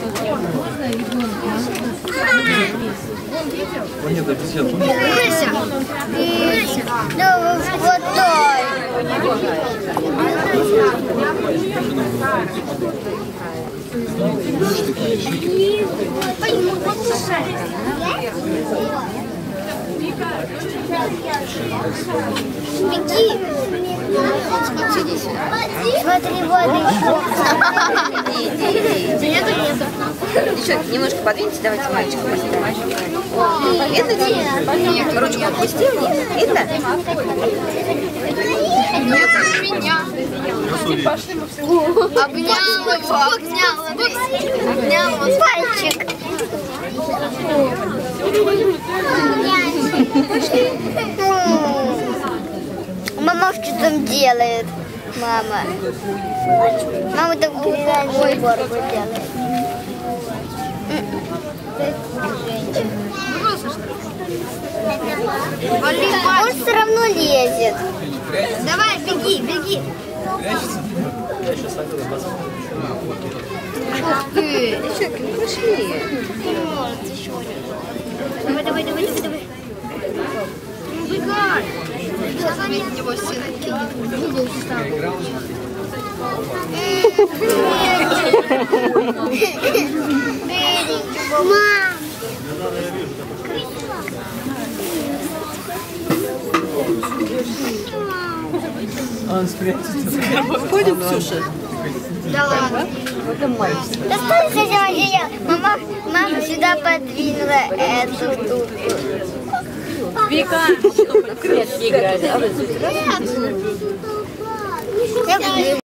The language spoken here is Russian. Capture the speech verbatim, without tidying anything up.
Планета обезьян. Рыся! Рыся! Да вот той! Беги! Смотри, воды еще. Нету, нету. Еще немножко подвиньте, давайте мальчика поставим. Это нет. Ручку опусти вниз. Это? Нет, меня. Обнял его, обнял, обнял его пальчик. Мама что там делает? Мама. Мама такую уборку делает. Он все равно лезет. Давай, беги, беги. Ух ты. Девчонки, ну пошли. Давай, давай, давай, давай, давай. Убегай. Сейчас опять в него сильно кинет. Мам! Он спрячется. Выходим, Ксюша? Да ладно. Это мальчик. Да стой, кстати, Мария. Мама, мама сюда подвинула эту штуку. Вика, что, в клетке играли? Нет.